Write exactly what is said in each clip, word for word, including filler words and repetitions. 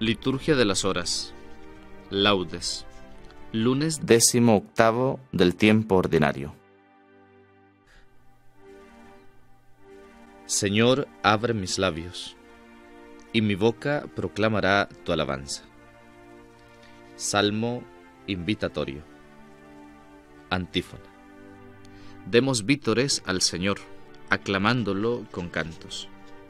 Liturgia de las Horas. Laudes. Lunes décimo octavo del tiempo ordinario. Señor, abre mis labios, y mi boca proclamará tu alabanza. Salmo invitatorio. Antífona. Demos vítores al Señor, aclamándolo con cantos.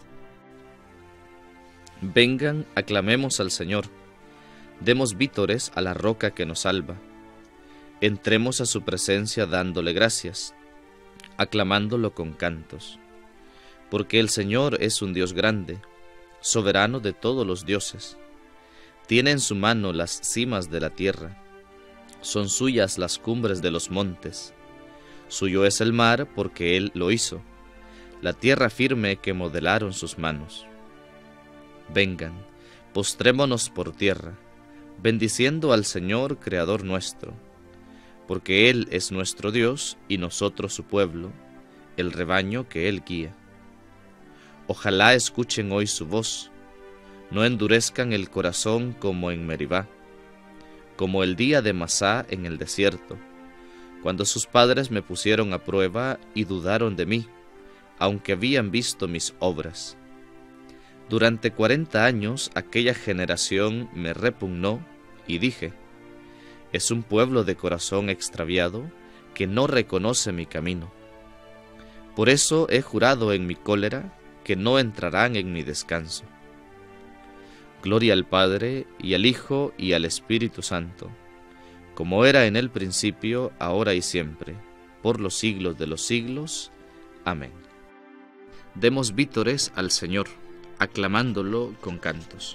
Vengan, aclamemos al Señor, demos vítores a la roca que nos salva. Entremos a su presencia dándole gracias, aclamándolo con cantos. Porque el Señor es un Dios grande, soberano de todos los dioses. Tiene en su mano las cimas de la tierra, son suyas las cumbres de los montes. Suyo es el mar porque Él lo hizo, la tierra firme que modelaron sus manos. Vengan, postrémonos por tierra, bendiciendo al Señor, Creador nuestro, porque Él es nuestro Dios y nosotros su pueblo, el rebaño que Él guía. Ojalá escuchen hoy su voz, no endurezcan el corazón como en Meribá, como el día de Masá en el desierto, cuando sus padres me pusieron a prueba y dudaron de mí, aunque habían visto mis obras. Durante cuarenta años aquella generación me repugnó y dije, es un pueblo de corazón extraviado que no reconoce mi camino. Por eso he jurado en mi cólera que no entrarán en mi descanso. Gloria al Padre, y al Hijo, y al Espíritu Santo, como era en el principio, ahora y siempre, por los siglos de los siglos. Amén. Demos vítores al Señor, aclamándolo con cantos.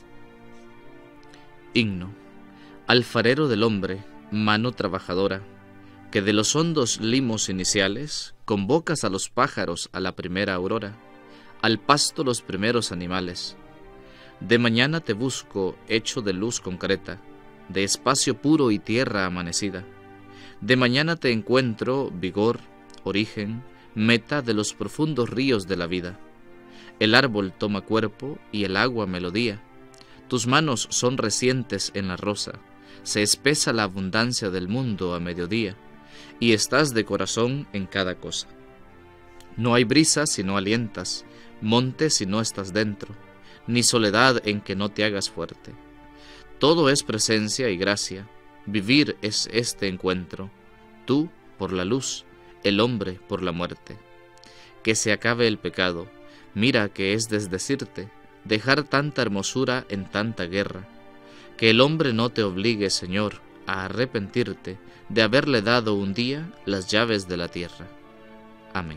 Himno. Alfarero del hombre, mano trabajadora, que de los hondos limos iniciales convocas a los pájaros a la primera aurora, al pasto los primeros animales. De mañana te busco hecho de luz concreta, de espacio puro y tierra amanecida. De mañana te encuentro vigor, origen, meta de los profundos ríos de la vida. El árbol toma cuerpo y el agua melodía. Tus manos son recientes en la rosa, se espesa la abundancia del mundo a mediodía, y estás de corazón en cada cosa. No hay brisa si no alientas, monte si no estás dentro, ni soledad en que no te hagas fuerte. Todo es presencia y gracia, vivir es este encuentro, tú por la luz, el hombre por la muerte. Que se acabe el pecado, mira que es desdecirte, dejar tanta hermosura en tanta guerra. Que el hombre no te obligue, Señor, a arrepentirte de haberle dado un día las llaves de la tierra. Amén.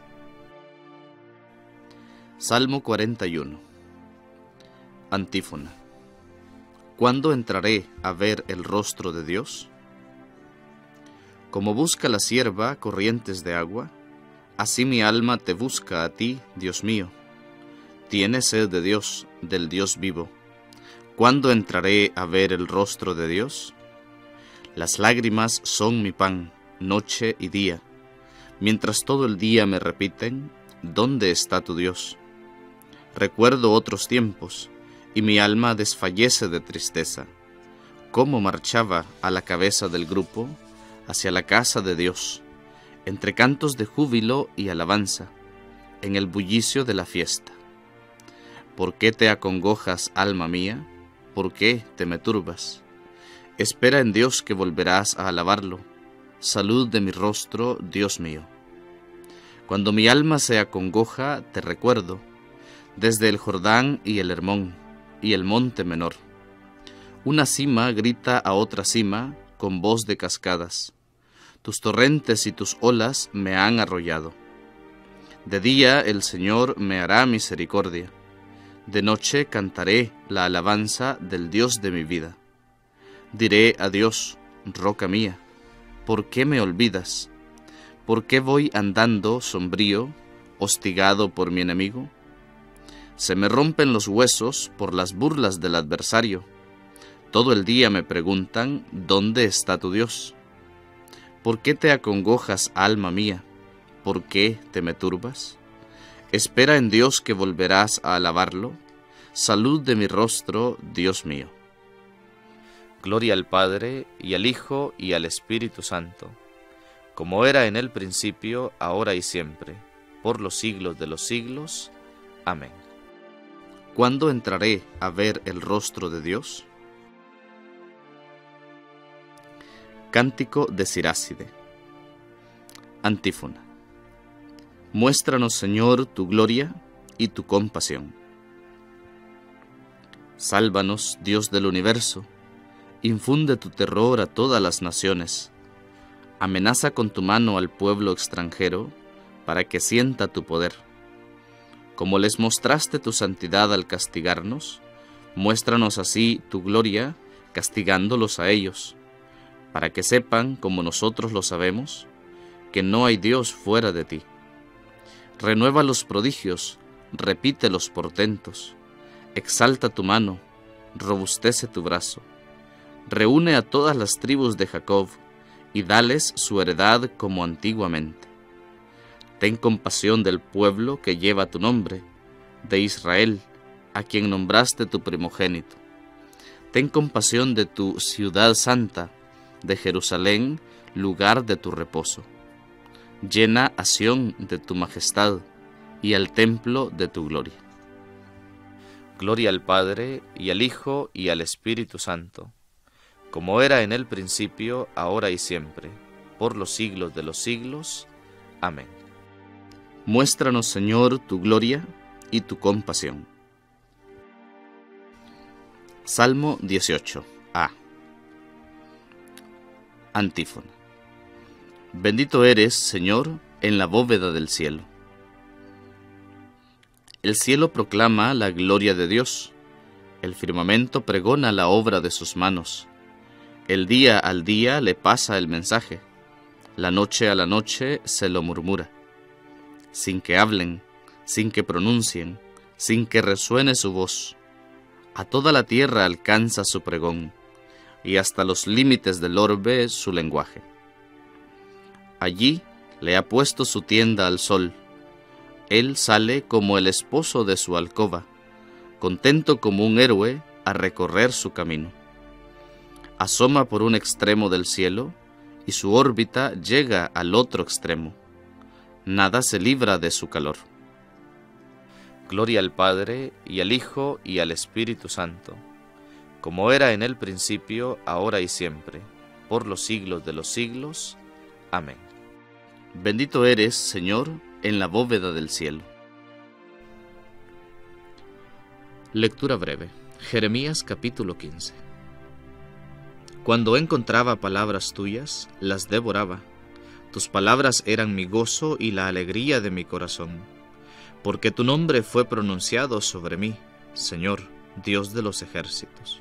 Salmo cuarenta y uno. Antífona. ¿Cuándo entraré a ver el rostro de Dios? Como busca la sierva corrientes de agua, así mi alma te busca a ti, Dios mío. Tiene sed de Dios, del Dios vivo. ¿Cuándo entraré a ver el rostro de Dios? Las lágrimas son mi pan, noche y día, mientras todo el día me repiten, ¿dónde está tu Dios? Recuerdo otros tiempos, y mi alma desfallece de tristeza. Cómo marchaba a la cabeza del grupo hacia la casa de Dios, entre cantos de júbilo y alabanza, en el bullicio de la fiesta. ¿Por qué te acongojas, alma mía? ¿Por qué te me turbas? Espera en Dios que volverás a alabarlo. Salud de mi rostro, Dios mío. Cuando mi alma se acongoja, te recuerdo, desde el Jordán y el Hermón, y el monte menor. Una cima grita a otra cima con voz de cascadas. Tus torrentes y tus olas me han arrollado. De día el Señor me hará misericordia. De noche cantaré la alabanza del Dios de mi vida. Diré a Dios, roca mía, ¿por qué me olvidas? ¿Por qué voy andando sombrío, hostigado por mi enemigo? Se me rompen los huesos por las burlas del adversario. Todo el día me preguntan, ¿dónde está tu Dios? ¿Por qué te acongojas, alma mía? ¿Por qué te me turbas? Espera en Dios que volverás a alabarlo. salud de mi rostro, Dios mío. Gloria al Padre, y al Hijo, y al Espíritu Santo, como era en el principio, ahora y siempre, por los siglos de los siglos. Amén. ¿Cuándo entraré a ver el rostro de Dios? Cántico de Siráside. Antífona. Muéstranos, Señor, tu gloria y tu compasión. Sálvanos, Dios del universo, infunde tu terror a todas las naciones. Amenaza con tu mano al pueblo extranjero, para que sienta tu poder. Como les mostraste tu santidad al castigarnos, muéstranos así tu gloria, castigándolos a ellos, para que sepan, como nosotros lo sabemos, que no hay Dios fuera de ti. Renueva los prodigios, repite los portentos, exalta tu mano, robustece tu brazo, reúne a todas las tribus de Jacob y dales su heredad como antiguamente. Ten compasión del pueblo que lleva tu nombre, de Israel, a quien nombraste tu primogénito. Ten compasión de tu ciudad santa, de Jerusalén, lugar de tu reposo. Llena a Sión de tu majestad y al templo de tu gloria. Gloria al Padre, y al Hijo, y al Espíritu Santo, como era en el principio, ahora y siempre, por los siglos de los siglos. Amén. Muéstranos, Señor, tu gloria y tu compasión. Salmo dieciocho. A. Antífona. Bendito eres, Señor, en la bóveda del cielo. El cielo proclama la gloria de Dios, el firmamento pregona la obra de sus manos. El día al día le pasa el mensaje, la noche a la noche se lo murmura. Sin que hablen, sin que pronuncien, sin que resuene su voz, a toda la tierra alcanza su pregón, y hasta los límites del orbe su lenguaje. Allí le ha puesto su tienda al sol. Él sale como el esposo de su alcoba, contento como un héroe a recorrer su camino. Asoma por un extremo del cielo, y su órbita llega al otro extremo. Nada se libra de su calor. Gloria al Padre, y al Hijo, y al Espíritu Santo, como era en el principio, ahora y siempre, por los siglos de los siglos. Amén. Bendito eres, Señor, en la bóveda del cielo. Lectura breve. Jeremías capítulo quince. Cuando encontraba palabras tuyas, las devoraba. Tus palabras eran mi gozo y la alegría de mi corazón, porque tu nombre fue pronunciado sobre mí, Señor, Dios de los ejércitos.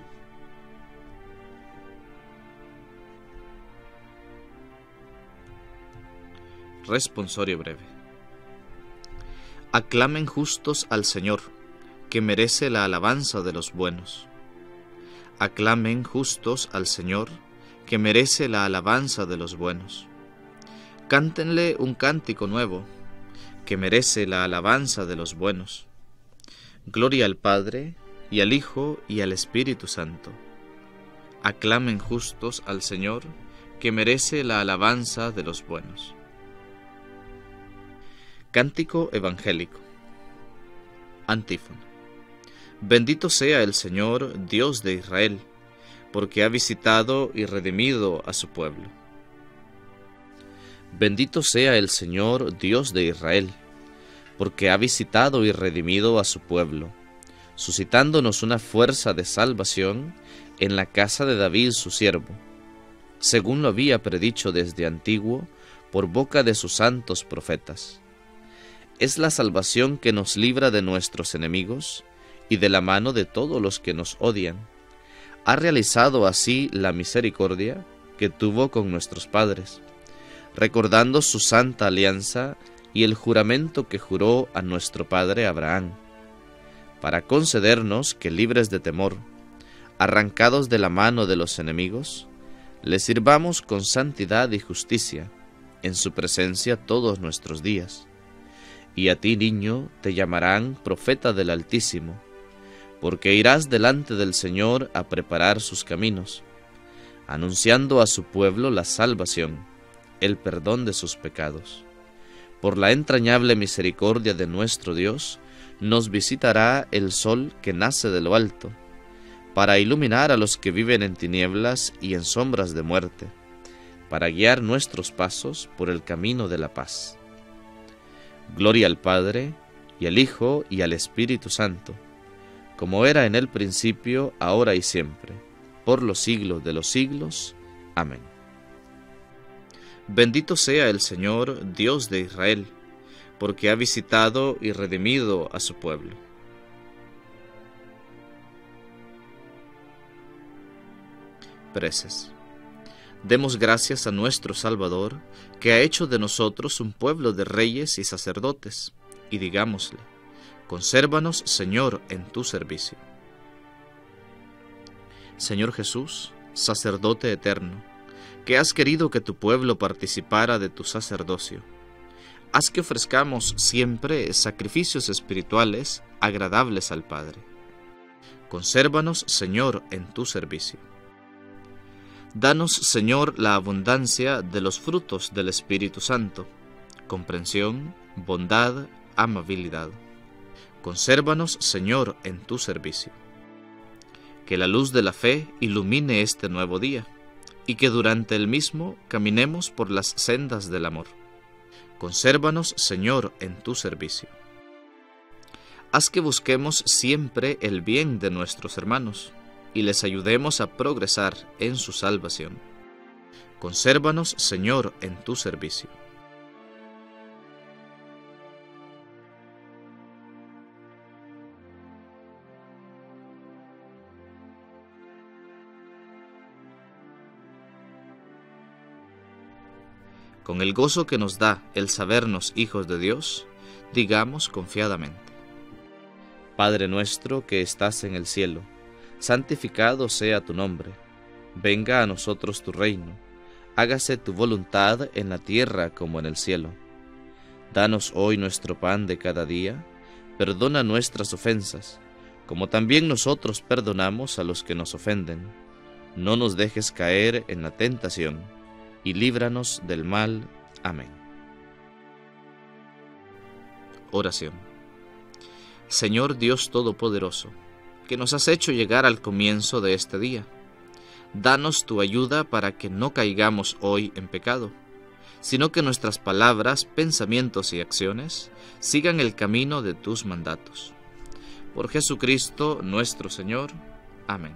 Responsorio breve. Aclamen justos al Señor, que merece la alabanza de los buenos. Aclamen justos al Señor, que merece la alabanza de los buenos. Cántenle un cántico nuevo, que merece la alabanza de los buenos. Gloria al Padre, y al Hijo, y al Espíritu Santo. Aclamen justos al Señor, que merece la alabanza de los buenos. Cántico evangélico. Antífona. Bendito sea el Señor, Dios de Israel, porque ha visitado y redimido a su pueblo. Bendito sea el Señor, Dios de Israel, porque ha visitado y redimido a su pueblo, suscitándonos una fuerza de salvación en la casa de David su siervo, según lo había predicho desde antiguo por boca de sus santos profetas. Es la salvación que nos libra de nuestros enemigos y de la mano de todos los que nos odian. Ha realizado así la misericordia que tuvo con nuestros padres, recordando su santa alianza y el juramento que juró a nuestro padre Abraham, para concedernos que, libres de temor, arrancados de la mano de los enemigos, le sirvamos con santidad y justicia en su presencia todos nuestros días. Y a ti, niño, te llamarán profeta del Altísimo, porque irás delante del Señor a preparar sus caminos, anunciando a su pueblo la salvación, el perdón de sus pecados. Por la entrañable misericordia de nuestro Dios, nos visitará el sol que nace de lo alto, para iluminar a los que viven en tinieblas y en sombras de muerte, para guiar nuestros pasos por el camino de la paz. Gloria al Padre, y al Hijo, y al Espíritu Santo, como era en el principio, ahora y siempre, por los siglos de los siglos. Amén. Bendito sea el Señor, Dios de Israel, porque ha visitado y redimido a su pueblo. Preces. Demos gracias a nuestro Salvador, que ha hecho de nosotros un pueblo de reyes y sacerdotes, y digámosle: consérvanos, Señor, en tu servicio. Señor Jesús, sacerdote eterno, que has querido que tu pueblo participara de tu sacerdocio, haz que ofrezcamos siempre sacrificios espirituales agradables al Padre. Consérvanos, Señor, en tu servicio. Danos, Señor, la abundancia de los frutos del Espíritu Santo, comprensión, bondad, amabilidad. Consérvanos, Señor, en tu servicio. Que la luz de la fe ilumine este nuevo día, y que durante el mismo caminemos por las sendas del amor. Consérvanos, Señor, en tu servicio. Haz que busquemos siempre el bien de nuestros hermanos, y les ayudemos a progresar en su salvación. Consérvanos, Señor, en tu servicio. Con el gozo que nos da el sabernos hijos de Dios, digamos confiadamente: Padre nuestro que estás en el cielo, santificado sea tu nombre. Venga a nosotros tu reino. Hágase tu voluntad en la tierra como en el cielo. Danos hoy nuestro pan de cada día. Perdona nuestras ofensas, como también nosotros perdonamos a los que nos ofenden. No nos dejes caer en la tentación, y líbranos del mal. Amén. Oración. Señor Dios Todopoderoso, que nos has hecho llegar al comienzo de este día, danos tu ayuda para que no caigamos hoy en pecado, sino que nuestras palabras, pensamientos y acciones sigan el camino de tus mandatos. Por Jesucristo nuestro Señor. Amén.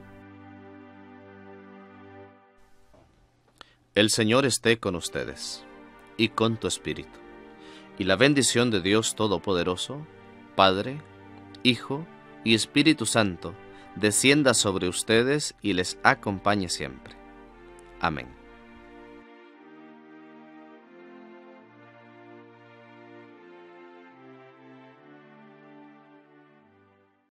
El Señor esté con ustedes, y con tu espíritu, y la bendición de Dios Todopoderoso, Padre, Hijo y Espíritu Santo, descienda sobre ustedes y les acompañe siempre. Amén.